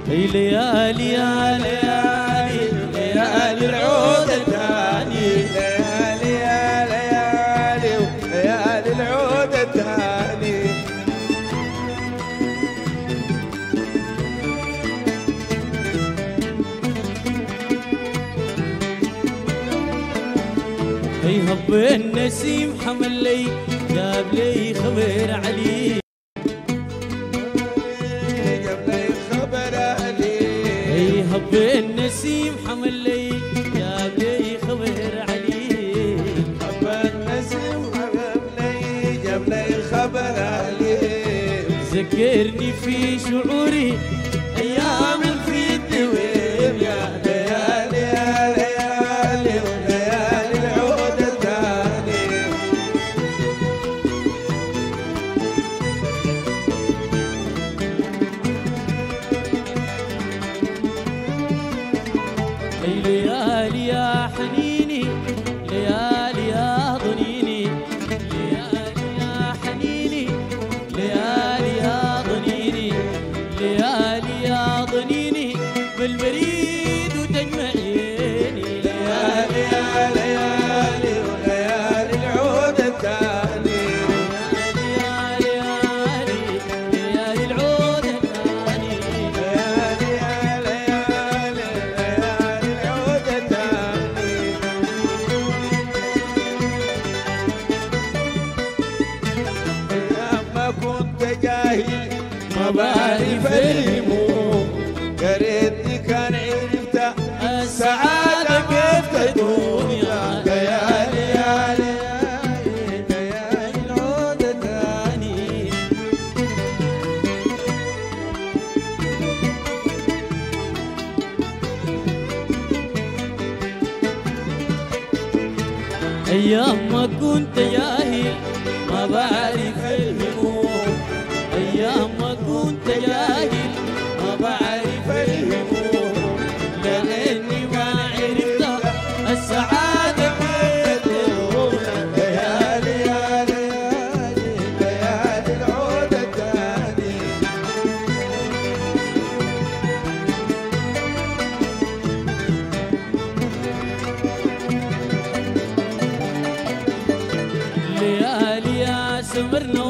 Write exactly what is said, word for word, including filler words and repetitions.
اي ليالي يا ليالي ليالي العود الثاني، ليالي يا ليالي وليالي العود الثاني. اي هب النسيم حمل لي جاب لي خبر علي، جاب لي خبر علي. اي هب النسيم حمل لي جاب لي خبر علي، هب النسيم حمل لي جاب لي خبر علي. ذكرني في شعوري ايام في الدوام يا ليالي يا ليالي وليالي العود الثاني. اي ليالي يا حنيني ليالي يا ضنيني، ليالي يا حنيني ليالي يا ضنيني، ليالي يا ضنيني بالبريد وتجمعيني. ليالي يا ليالي وليالي العود الثاني. ليالي يا ليالي ليالي العود الثاني، ليالي يا ليالي ليالي العود الثاني. أيام ما كنت جاهل ما بعرف الهموم، يا ريتني كان عرفت السعادة كيف تدوم. يا ليالي يا ليالي ليالي العود الثاني. ايام ما كنت جاهل ما بعرف الهموم، ايام ما كنت جاهل ما بعرف الهموم، لاني ما عرفت السعاده كيف تدوم. ليالي يا ليالي ليالي العود الثاني. ليالي يا سمرنا